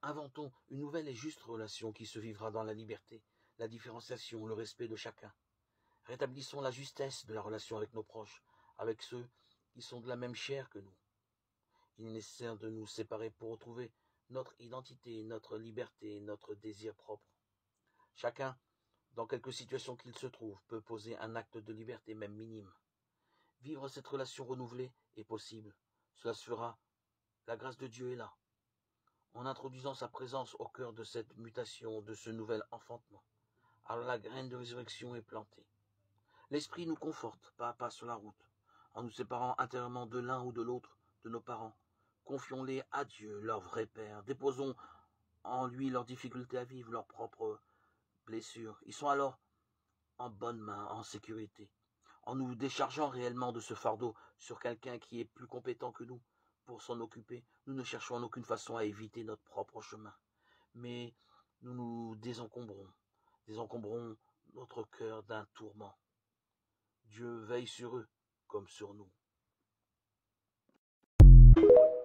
Inventons une nouvelle et juste relation qui se vivra dans la liberté, la différenciation, le respect de chacun. Rétablissons la justesse de la relation avec nos proches, avec ceux qui sont de la même chair que nous. Il est nécessaire de nous séparer pour retrouver notre identité, notre liberté, notre désir propre. Chacun, dans quelque situation qu'il se trouve, peut poser un acte de liberté, même minime. Vivre cette relation renouvelée est possible. Cela se fera. La grâce de Dieu est là. En introduisant sa présence au cœur de cette mutation, de ce nouvel enfantement, alors la graine de résurrection est plantée. L'Esprit nous conforte, pas à pas sur la route, en nous séparant intérieurement de l'un ou de l'autre de nos parents. Confions-les à Dieu, leur vrai Père. Déposons en lui leurs difficultés à vivre, leurs propres blessures. Ils sont alors en bonne main, en sécurité. En nous déchargeant réellement de ce fardeau sur quelqu'un qui est plus compétent que nous pour s'en occuper, nous ne cherchons en aucune façon à éviter notre propre chemin. Mais nous nous désencombrons notre cœur d'un tourment. Dieu veille sur eux comme sur nous.